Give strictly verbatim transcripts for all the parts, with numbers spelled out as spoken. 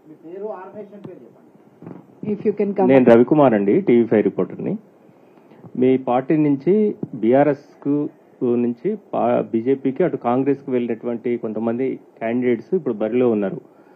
If you can come. నేను రవికుమార్ అండి, TV five రిపోర్టర్ని. మీ పార్టీ నుంచి బీఆర్ఎస్ కు నుంచి బీజేపీకి అటు కాంగ్రెస్ కు వెళ్ళినటువంటి కొంతమంది క్యాండిడేట్స్ ఇప్పుడు బరిలో ఉన్నారు.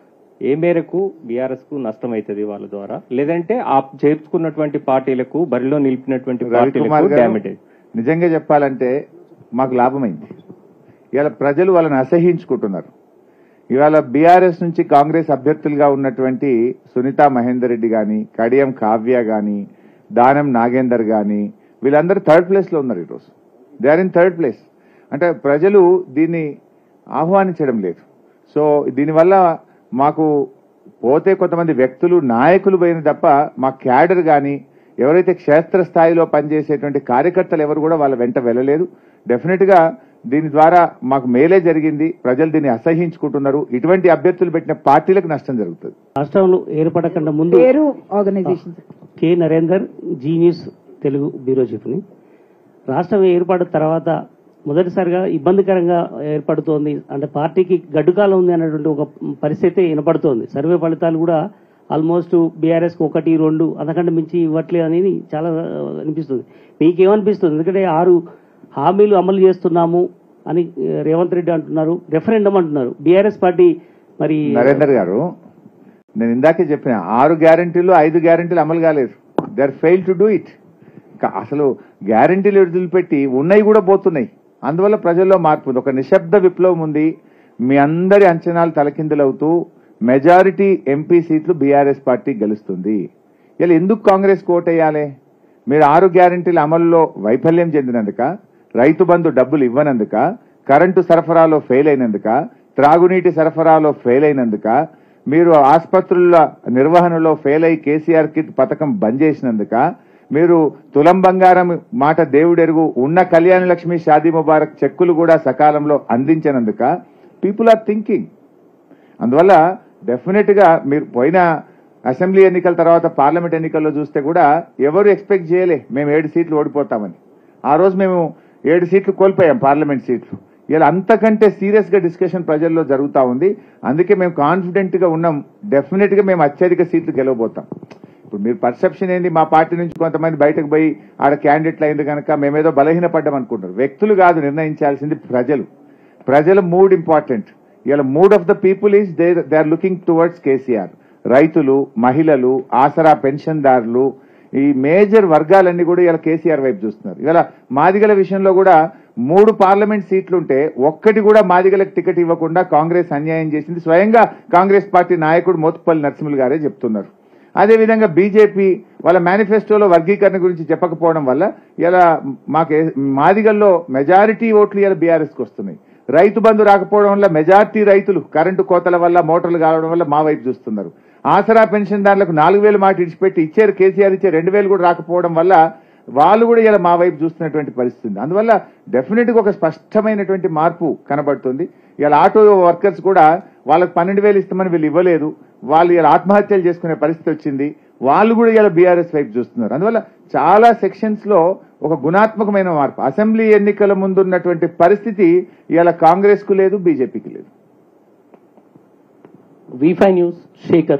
ఏ మేరకు బీఆర్ఎస్ కు నష్టం అవుతుంది వాళ్ళ ద్వారా, లేదంటే ఆ చేర్చుకున్నటువంటి పార్టీలకు బరిలో నిలిపినటువంటి పార్టీలకు డ్యామేజ్? నిజంగా చెప్పాలంటే మాకు లాభమైంది. ఇవాళ ప్రజలు వాళ్ళని అసహించుకుంటున్నారు. ఇవాళ బీఆర్ఎస్ నుంచి కాంగ్రెస్ అభ్యర్థులుగా ఉన్నటువంటి సునీతా మహేందర్ రెడ్డి గాని, కడియం కావ్య గాని, దానం నాగేందర్ గాని వీళ్ళందరూ థర్డ్ ప్లేస్ లో ఉన్నారు. ఈరోజు they are in third place. అంటే ప్రజలు దీన్ని ఆహ్వానించడం లేదు. సో దీనివల్ల మాకు పోతే కొంతమంది వ్యక్తులు నాయకులు పోయిన తప్ప మా క్యాడర్ గాని, ఎవరైతే క్షేత్రస్థాయిలో పనిచేసేటువంటి కార్యకర్తలు ఎవరు కూడా వాళ్ళ వెంట వెళ్ళలేదు. డెఫినెట్ గా దీని ద్వారా మాకు మేలే జరిగింది. ప్రజలు దీన్ని అసహించుకుంటున్నారు. ఇటువంటి అభ్యర్థులు పెట్టిన పార్టీలకు నష్టం జరుగుతుంది. రాష్ట్రంలో ఏర్పడకుండా ముందు organization K Narender, Zee news Telugu bureau చీఫ్ని. రాష్ట్రం ఏర్పడిన తర్వాత మొదటిసారిగా ఇబ్బందికరంగా ఏర్పడుతోంది, అంటే పార్టీకి గడ్డుకాలం ఉంది అన్నటువంటి ఒక పరిస్థితి వినపడుతోంది. సర్వే ఫలితాలు కూడా ఆల్మోస్ట్ బీఆర్ఎస్కి ఒకటి రెండు అంతకంటే మించి ఇవ్వట్లేదు అనేది చాలా అనిపిస్తుంది. మీకేమనిపిస్తుంది? ఎందుకంటే ఆరు హామీలు అమలు చేస్తున్నాము అని రేవంత్ రెడ్డి అంటున్నారు, రెఫరెండం అంటున్నారు. బీఆర్ఎస్ పార్టీ మరి నరేందర్ గారు, నేను ఇందాకే చెప్పిన ఆరు గ్యారంటీలు ఐదు గ్యారంటీలు అమలు కాలేదు. They are fail to do it. అసలు గ్యారంటీలు వదిలిపెట్టి ఉన్నాయి కూడా పోతున్నాయి. అందువల్ల ప్రజల్లో మార్పు ఉంది. ఒక నిశ్శబ్ద విప్లవం ఉంది. మీ అందరి అంచనాలు తలకిందులవుతూ మెజారిటీ ఎంపీ సీట్లు బీఆర్ఎస్ పార్టీ గెలుస్తుంది. ఇలా ఎందుకు కాంగ్రెస్ కోటేయాలి? మీరు ఆరు గ్యారంటీల అమలులో వైఫల్యం చెందినందుక, రైతు బంధు డబ్బులు ఇవ్వనందుక, కరెంటు సరఫరాలో ఫెయిల్ అయినందుక, త్రాగునీటి సరఫరాలో ఫెయిల్ అయినందుక, మీరు ఆసుపత్రుల నిర్వహణలో ఫెయిల్ అయి కేసీఆర్ కిట్ పథకం బంద్ చేసినందుక, మీరు తులం బంగారం మాట దేవుడెరుగు ఉన్న కళ్యాణ లక్ష్మి షాదీ ముబారక్ చెక్కులు కూడా సకాలంలో అందించినందుక పీపుల్ ఆర్ థింకింగ్. అందువల్ల డెఫినెట్ గా మీరు పోయిన అసెంబ్లీ ఎన్నికల తర్వాత పార్లమెంట్ ఎన్నికల్లో చూస్తే కూడా ఎవరు ఎక్స్పెక్ట్ చేయలే మేము ఏడు సీట్లు ఓడిపోతామని. ఆ రోజు మేము ఏడు సీట్లు కోల్పోయాం, పార్లమెంట్ సీట్లు. ఇలా అంతకంటే సీరియస్ గా డిస్కషన్ ప్రజల్లో జరుగుతూ ఉంది. అందుకే మేము కాన్ఫిడెంట్ గా ఉన్నాం, డెఫినెట్ గా మేము అత్యధిక సీట్లు గెలవబోతాం. ఇప్పుడు మీరు పర్సెప్షన్ ఏంది, మా పార్టీ నుంచి కొంతమంది బయటకు పోయి ఆడ క్యాండిడేట్లు అయింది కనుక మేమేదో బలహీనపడ్డాం అనుకుంటారు. వ్యక్తులు కాదు నిర్ణయించాల్సింది, ప్రజలు. ప్రజల మూడ్ ఇంపార్టెంట్. ఇలా mood of the people is they they are looking towards KCR. రైతులు, మహిళలు, ఆసరా పెన్షన్దారులు, ఈ మేజర్ వర్గాలన్నీ కూడా ఇలా కేసీఆర్ వైపు చూస్తున్నారు. ఇలా మాదిగల విషయంలో కూడా మూడు పార్లమెంట్ సీట్లుంటే ఒక్కటి కూడా మాదిగలకు టికెట్ ఇవ్వకుండా కాంగ్రెస్ అన్యాయం చేసింది. స్వయంగా కాంగ్రెస్ పార్టీ నాయకుడు మోత్కుపల్లి నరసింహులు గారే చెప్తున్నారు. అదేవిధంగా బీజేపీ వాళ్ళ మేనిఫెస్టోలో వర్గీకరణ గురించి చెప్పకపోవడం వల్ల ఇలా మాకు మాదిగల్లో మెజారిటీ ఓట్లు ఇలా బీఆర్ఎస్కి వస్తున్నాయి. రైతు బంధు రాకపోవడం వల్ల మెజార్టీ రైతులు కరెంటు కోతల వల్ల, మోటార్లు కావడం వల్ల మా వైపు చూస్తున్నారు. ఆసరా పెన్షన్దారులకు నాలుగు వేలు మాట ఇడిచిపెట్టి ఇచ్చారు, కేసీఆర్ ఇచ్చే రెండు వేలు కూడా రాకపోవడం వల్ల వాళ్ళు కూడా ఇలా మా వైపు చూస్తున్నటువంటి పరిస్థితి. అందువల్ల డెఫినెట్ గా ఒక స్పష్టమైనటువంటి మార్పు కనబడుతుంది. ఇలా ఆటో వర్కర్స్ కూడా వాళ్ళకి పన్నెండు వేలు ఇస్తామని వీళ్ళు ఇవ్వలేదు, వాళ్ళు ఇలా ఆత్మహత్యలు చేసుకునే పరిస్థితి వచ్చింది. వాళ్ళు కూడా ఇలా బీఆర్ఎస్ వైపు చూస్తున్నారు. అందువల్ల చాలా సెక్షన్స్ లో ఒక గుణాత్మకమైన మార్పు. అసెంబ్లీ ఎన్నికల ముందున్నటువంటి పరిస్థితి ఇలా కాంగ్రెస్ కు లేదు, బీజేపీకి లేదు. V five news Shekhar.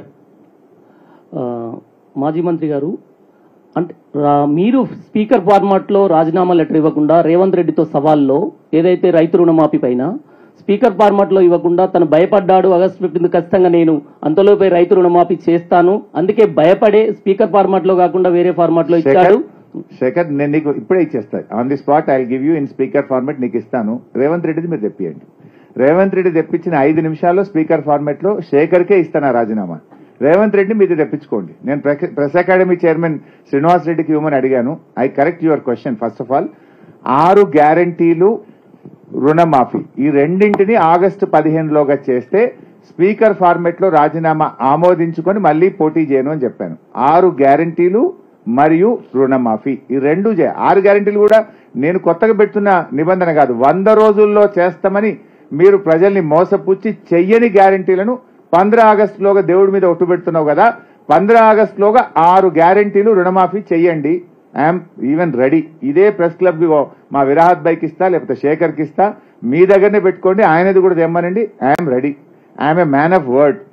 మాజీ మంత్రి గారు, అంటే మీరు స్పీకర్ ఫార్మాట్ లో రాజీనామా లెటర్ ఇవ్వకుండా రేవంత్ రెడ్డితో సవాల్లో ఏదైతే రైతు రుణమాఫీ పైన స్పీకర్ ఫార్మాట్ లో ఇవ్వకుండా తను భయపడ్డాడు, ఆగస్టు ఫిఫ్టీన్త్ ఖచ్చితంగా నేను అంతలోపే రైతు రుణమాఫీ చేస్తాను, అందుకే భయపడే స్పీకర్ ఫార్మాట్ లో కాకుండా వేరే ఫార్మాట్ లో ఇచ్చాడు. శేఖర్, నేను నీకు ఇప్పుడే ఇచ్చేస్తాను on the spot. I give you in speaker format నీకు ఇస్తాను. రేవంత్ రెడ్డిది మీరు తెప్పియండి. రేవంత్ రెడ్డి తెప్పించిన ఐదు నిమిషాల్లో స్పీకర్ ఫార్మాట్ లో శేఖర్కే ఇస్తాను రాజీనామా. రేవంత్ రెడ్డి మీరు తెప్పించుకోండి. నేను ప్రెస్ అకాడమీ చైర్మన్ శ్రీనివాస్ రెడ్డికి ఇవ్వమని అడిగాను. I correct your question. First of all, ఆరు గ్యారంటీలు, రుణమాఫీ ఈ రెండింటిని ఆగస్టు పదిహేనులోగా చేస్తే స్పీకర్ ఫార్మాట్ లో రాజీనామా ఆమోదించుకొని మళ్లీ పోటీ చేయను అని చెప్పాను. ఆరు గ్యారంటీలు మరియు రుణమాఫీ ఈ రెండు చే ఆరు గ్యారంటీలు కూడా నేను కొత్తగా పెడుతున్న నిబంధన కాదు. వంద రోజుల్లో చేస్తామని మీరు ప్రజల్ని మోసపుచ్చి చెయ్యని గ్యారంటీలను పంద్ర ఆగస్టులోగా దేవుడి మీద ఒట్టు పెడుతున్నావు కదా, పంద్ర ఆగస్టులోగా ఆరు గ్యారంటీలు రుణమాఫీ చెయ్యండి. I'm even ready. ఇదే ప్రెస్ క్లబ్ మా విరాహత్ బైక్ ఇస్తా, లేకపోతే శేఖర్కి ఇస్తా, మీ దగ్గరనే పెట్టుకోండి. ఆయనది కూడా తెమ్మనండి. I'm ready. I'm a man of word.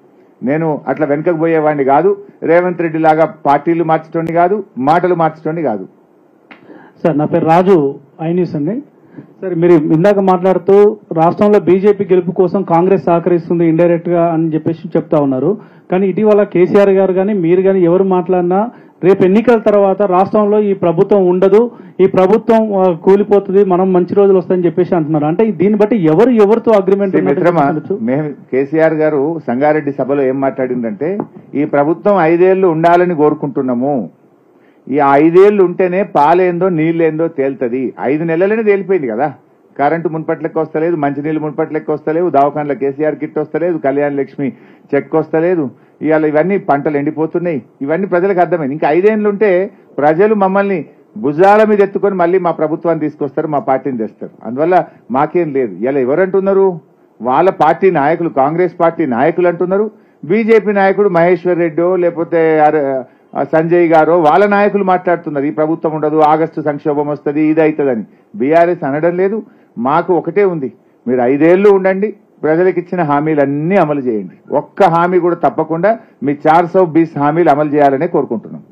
నేను అట్లా వెనకకు పోయేవాడిని కాదు, రేవంత్ రెడ్డి లాగా పార్టీలు మార్చటోని కాదు, మాటలు మార్చటోని కాదు. సార్ నా పేరు రాజు, ఐ న్యూస్ అండి. సార్ మీరు ఇందాక మాట్లాడుతూ రాష్ట్రంలో బీజేపీ గెలుపు కోసం కాంగ్రెస్ సహకరిస్తుంది ఇండైరెక్ట్ గా అని చెప్పేసి చెప్తా ఉన్నారు. కానీ ఇటీవల కేసీఆర్ గారు కానీ మీరు కానీ ఎవరు మాట్లాడినా రేపు ఎన్నికల తర్వాత రాష్ట్రంలో ఈ ప్రభుత్వం ఉండదు, ఈ ప్రభుత్వం ఆ, కూలిపోతుంది, మనం మంచి రోజులు వస్తాయని చెప్పేసి అంటున్నారు. అంటే దీన్ని బట్టి ఎవరు ఎవరితో అగ్రిమెంట్ మిత్రమా, మేము కేసీఆర్ గారు సంగారెడ్డి సభలో ఏం మాట్లాడిందంటే ఈ ప్రభుత్వం ఐదేళ్లు ఉండాలని కోరుకుంటున్నాము, ఈ ఐదేళ్లు ఉంటేనే పాలేందో నీళ్ళేందో తేలుతుంది. ఐదు నెలలనే తేలిపోయింది కదా. కరెంటు మున్పట్లెక్క వస్తలేదు, మంచినీళ్ళు మున్పట్లెక్క వస్తలేవు, దవాఖాన్ల కేసీఆర్ కిట్ వస్తలేదు, కళ్యాణ లక్ష్మి చెక్ వస్తలేదు, ఇవాళ ఇవన్నీ పంటలు ఎండిపోతున్నాయి. ఇవన్నీ ప్రజలకు అర్థమైంది. ఇంకా ఐదేళ్లు ఉంటే ప్రజలు మమ్మల్ని భుజాల మీద ఎత్తుకొని మళ్ళీ మా ప్రభుత్వాన్ని తీసుకొస్తారు, మా పార్టీని తెస్తారు. అందువల్ల మాకేం లేదు. ఇలా ఎవరంటున్నారు? వాళ్ళ పార్టీ నాయకులు, కాంగ్రెస్ పార్టీ నాయకులు అంటున్నారు. బీజేపీ నాయకుడు మహేశ్వర్ రెడ్డో లేకపోతే సంజయ్ గారో వాళ్ళ నాయకులు మాట్లాడుతున్నారు ఈ ప్రభుత్వం ఉండదు, ఆగస్టు సంక్షోభం వస్తుంది, ఇది అవుతుందని. బీఆర్ఎస్ అనడం లేదు. మాకు ఒకటే ఉంది, మీరు ఐదేళ్లు ఉండండి, ప్రజలకు ఇచ్చిన హామీలన్నీ అమలు చేయండి. ఒక్క హామీ కూడా తప్పకుండా మీ చార్ సౌ బీస్ హామీలు అమలు చేయాలనే కోరుకుంటున్నాం.